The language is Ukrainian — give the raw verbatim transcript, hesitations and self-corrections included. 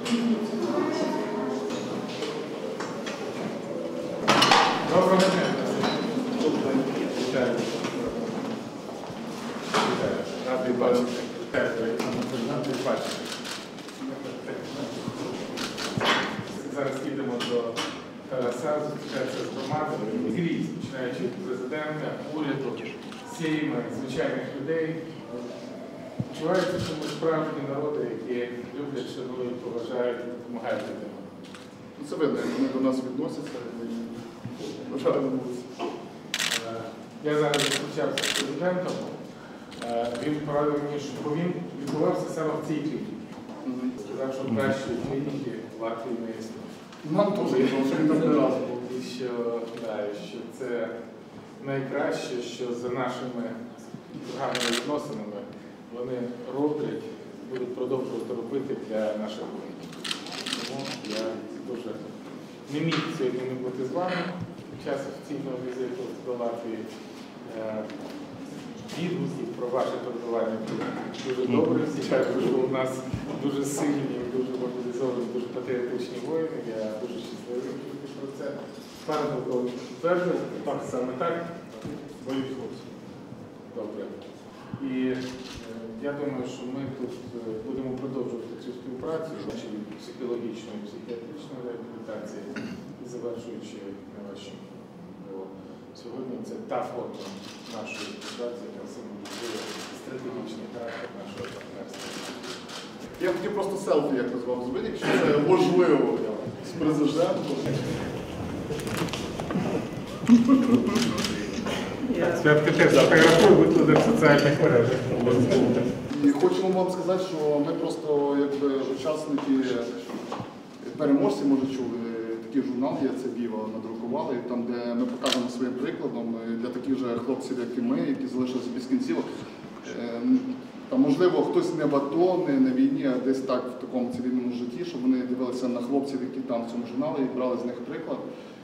Доброго дня. Вітаю. Радий бачити. Радий бачити. Зараз їдемо до Тараса, зустрічатися з громадою. Скрізь, починаючи від президента, уряду, сім'ї, звичайних людей. Відчувається, що ми справжні народи, які люблять, шанують, поважають і допомагають людям. Це видно, як вони до нас відносяться. Я зараз зустрічався з президентом. Він порадив мені, щоб він відбувався саме в цій клініці. Сказав, що кращої клініки в Латвії не існує. Нам теж, що він там не раз був. І що, да, що це найкраще, що за нашими гарними відносинами вони роблять, будуть продовжувати робити для наших клініків. Тому я дуже не міг сьогодні не бути з вами під час офіційного візиту до Латвії. Відгуків про ваше перебування дуже добре. Всі кажуть, що у нас дуже сильні, дуже мобілізовані, дуже патріотичні воїни. Я дуже щасливий про це. Пане полковник підтверджує, так, саме так. Бойові хлопці. Добре. І е, я думаю, що ми тут будемо продовжувати цю співпрацю, значить психологічної і психіатричної реабілітації, і завершуючи на ваші. Сьогодні це та форма нашої співпраці, яка символізує стратегічний характер нашого партнерства. Я хотів просто селфі, як назвав, зробити, якщо це можливо з президентом. Святка теж фотографує, викладе в соціальних мережах. І хочемо вам сказати, що ми просто якби учасники, переможці, може чули, такий журнал є, це Віва, надрукували, там, де ми показуємо своїм прикладом для таких же хлопців, як і ми, які залишилися без кінцівок. Там, можливо, хтось не в АТО, не на війні, а десь так в такому цивільному житті, щоб вони дивилися на хлопців, які там в цьому журналі, і брали з них приклад.